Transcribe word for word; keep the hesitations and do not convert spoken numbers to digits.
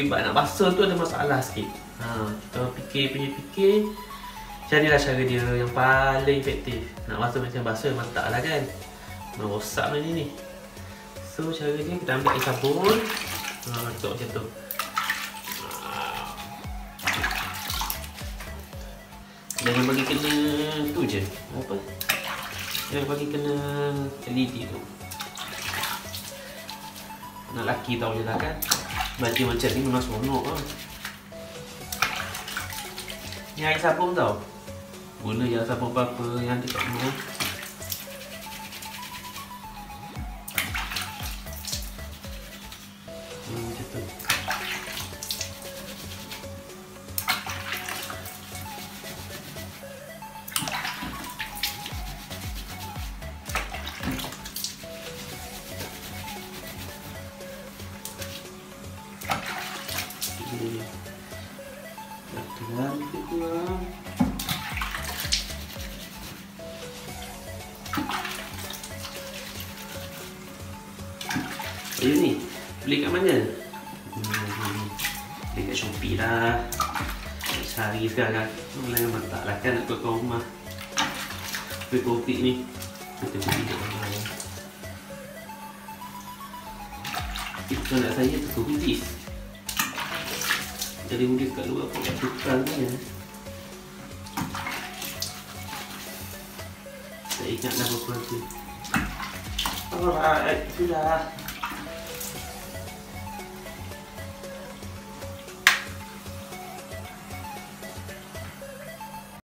sebab nak basuh tu ada masalah sikit. Ha, kita fikir punya fikir, carilah cara dia yang paling efektif. Nak basuh macam basuh mata lah kan, merosak macam ni ni. So cara dia kita ambil air sabun, ha, letak macam tu. Jangan bagi kena tu je, apa? Jangan bagi kena L E D tu. Anak lelaki tahu je lah kan, baju macam ni memang seronok lah. Ni air sabun tau, guna je sabun apa-apa yang ada kat rumah. Hmm, macam tu. Dah kurang. Baju ni beli kat mana? Hmm, beli kat Shopee lah. Cari sekarang. Jangan mantap lah kan nak ke rumah. Kuih kopi ni kita beli kat mana? Kita nak saya tu hujis. Jadi hujis kat luar pun kat tukang ni ya. Tak ingatlah apa-apa tu. Alright, itulah.